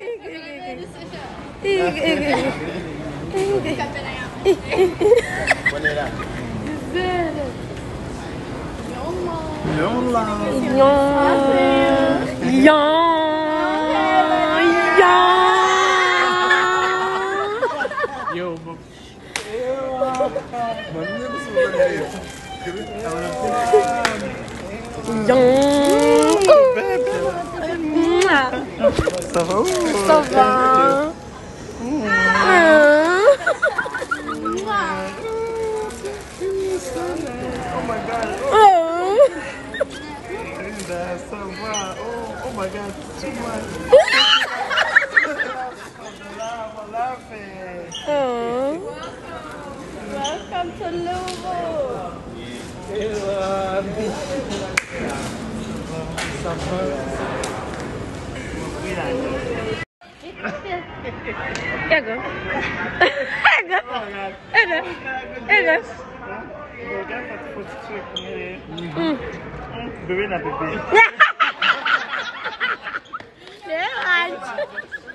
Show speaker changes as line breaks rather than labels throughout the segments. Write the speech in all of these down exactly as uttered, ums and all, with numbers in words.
Ça va? Ça va. Oh my god. Oh. Linda, ça va. Oh, oh my god. Too much. I'm laughing.
Oh. Welcome to Louisville. Ego. Ego. Ego. Ego.
Bebê na bebê.
Relaxa.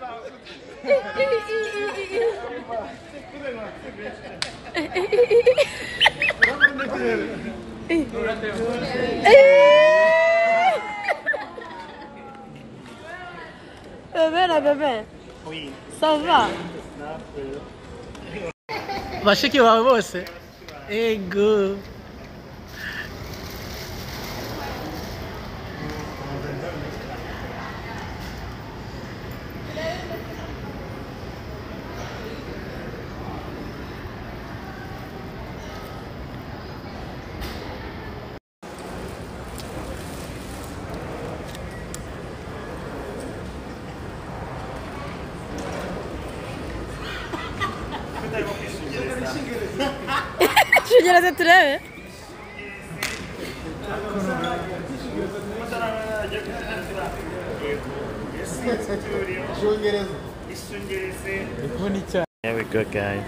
Bebê na bebê.
Oui.
Ça va?
Bashiki wawe bose ego
Şuraya turebe.
Here we go, guys.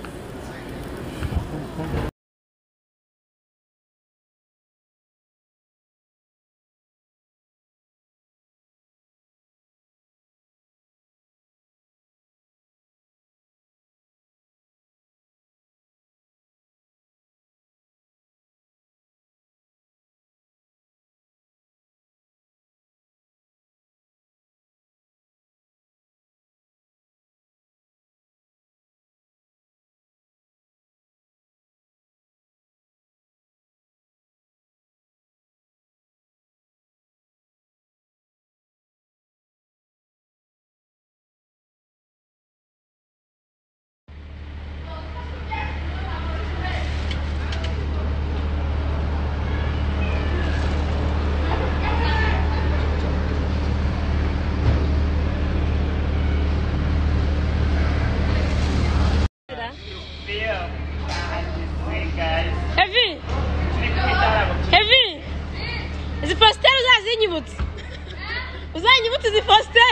Uzanyibuti zifoste.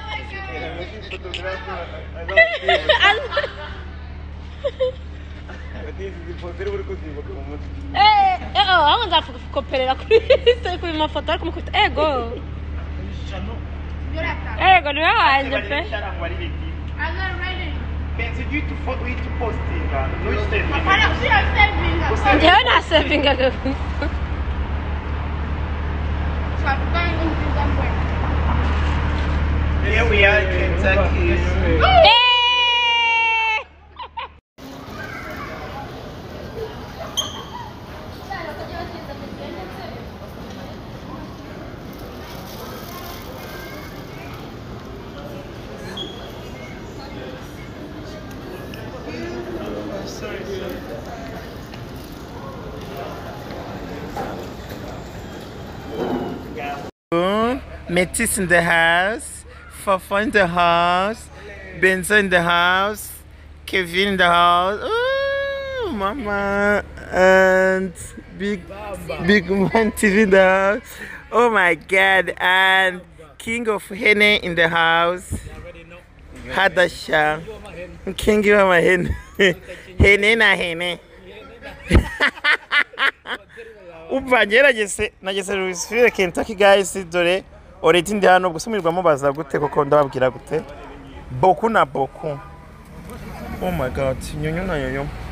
Eh, eh, oh, vamos a cooperar com isso, com uma foto como ego. Ego, não é ainda, pé.
Pensa de tu foto e tu postinga. Não esteve.
Eu não sei vingar.
Here we are in Kentucky. Metis in the house, Fafa in the house, Benzo in the house, Kevin in the house, oh, Mama, and Big Big Man T V in the house, oh my God, and King of Hene in the house, Hadasha, King of my Hene, Hene na Hene. Uba ngerageze nageze Louisville Kentucky guys dore already ndi hano gusumirwamo baza gute koko ndababwira gute Beaucoup na beaucoup. Oh my god, nyonyo na nyonyo.